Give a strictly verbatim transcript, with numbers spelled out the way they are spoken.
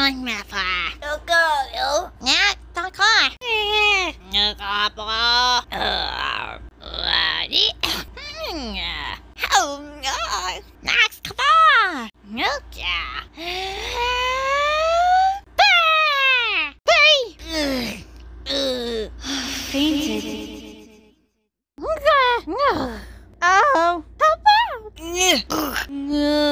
con mà phà. Được cơ, được. Nha, con coi. Được rồi, bố. Ờ, đi. Oh, no. Max, come on. Nước trà. Fainted. Oh, help out!